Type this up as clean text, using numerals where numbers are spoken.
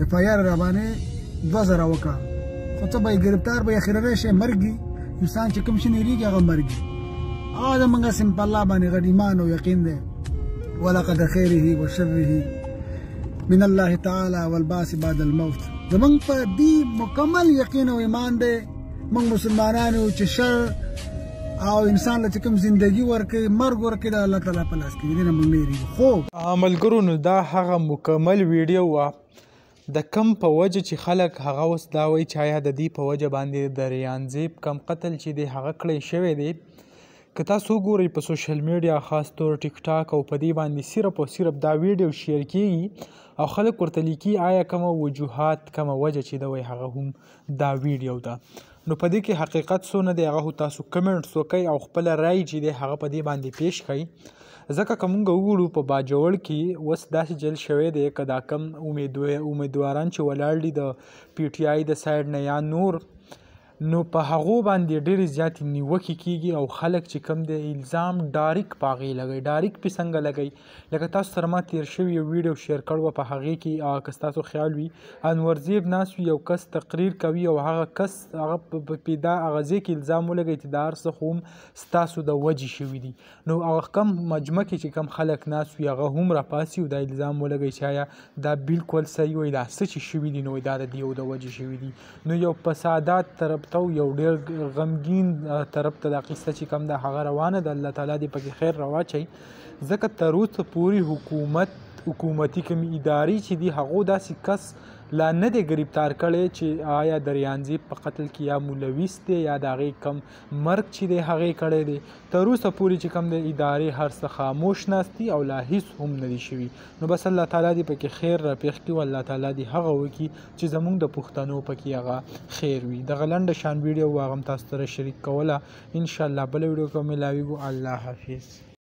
اف آی آر را باندې 2000 وکړه خو ته به یې ګرفتار به یې اخرنی شی مرګي انسان چې کوم شي نه هېرېږي هغه مرګي هغه زمونږ هسې په الله باندې غټ ایمان او یقین دی ولقد خیره و شره من الله تعالی والبعث بعد الموت زمونږ په دې مکمل یقین او ایمان دی موږ مسلمانان یو چې شر او انسان له چې کوم زندګي ورکوي مرګ ورکوي د الله تعالی په لاس کې دي دې نه موږ نه هېرېږو خو ملګرو نو دا هغه مکمل ویډیو وه د کم په وجه چې خلک هغه اوس دا وایي چې آیا د دې په وجه باندې د ریانزیب کم قتل چې دی هغه کړی شوی دی که تاسو وګورئ په سوشل میډیا خاص طور ټیک ټاک او په دې باندې صرف او صرف دا ویډیو شیر کیږي او خلک ورته لیکي آیا کومه وجوهات کومه وجه چې ده وایي هغه هم دا ویډیو ده نو په دې کې حقیقت څونه دی هغه تاسو کمنټس وکئ او خپله رای چې دی هغه په دې باندې پیش کړئ ځکه که موږ وګورو په باجوړ کې اوس داسې جل شوی دی که دا کم امیدواران چې ولاړ دي د پی ټي آی د سایډ نه یا نور نو په هغو باندې ډېرې زیاتې نیوکې کیږي او خلک چې کوم دی الزام ډاریک په هغې لګوي ډاریک پې څنګه لګوي لکه تاسو سره ما تېر شوي یو ویډیو شیر کړی وه په هغې کې که ستاسو خیال وي انورزیب ناست وي یو کس تقریر کوي او هغه کس هغه په دا هغه ځای کې الزام ولګوي چې دا هر څه خو هم ستاسو د وجې شوي دي نو هغه کم مجمع کې چې کم خلک ناست وي هغه هم راپاسي او دا الزام ولګوي چې آیا دا بالکل صحیح وایي دا څه چې شوي دي نو دا د دې د وجې شوي دي نو یو فسادات طرف ته یو ډېر غمګین طرف ته دا قصه چې کوم ده هغه روانه ده الله تعالی دې پکې خیر رواچوي ځکه تر اوسه پورې حکومتي کومې ادارې چې دي هغو داسې کس لا نه دی ګرفتار کړی چې آیا د ریانزیب په قتل کې یا ملوث دی یا د هغې کم مرګ چې دی هغې کړی دی تر اوسه پورې چې کوم دی ادارې هر څه خاموش ناست دي او لا هېڅ هم نه دي شوي نو بس الله تعالی دې پکې خیر راپېښ کړي او الله تعالی دې هغه وکړي چې زموږ د پښتنو پکې هغه خیر وي دغه لنډه شان ویډیو هغه هم تاسو سره شریک کوله انشاءالله بله ویډیو کې ملاویږو الله حافظ